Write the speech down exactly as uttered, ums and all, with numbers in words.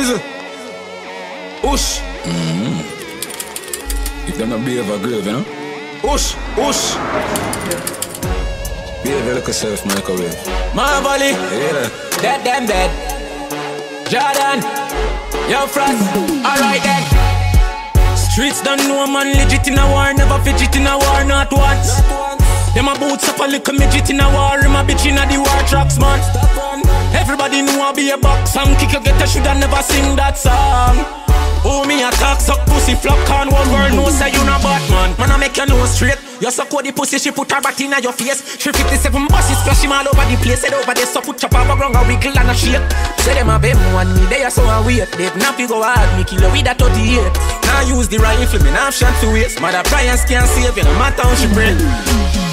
Is it? Ush. Mm-hmm. If them not behave a grave, you know? Ush, ush. Behave like a self-microwave. Marvally. Yeah. Dead, them dead. Jordan. Yo, Frost. Alright then. Streets don't know man legit in a war. Never fidget in a war, not once. Them a boots up a little midget in a war. Him a bitch in a the war tracks, man. Everybody know I be a box. Some kick you get a shoulda never sing that song. Oh, me attack, suck pussy, flop can one world know say you not bad man. Man, I make your nose straight. You suck out the pussy, she put her back in your face. She fifty-seven buses, splash him all over the place. Head over there, so put chop over ground, a wiggle and a shake. Say them a bem one me, they are so a wait. They not fi go hard, me kill her with a thirty-eight. Now use the rifle, me not have shot to waste. Mother Brian's can't save you, no matter how she pray.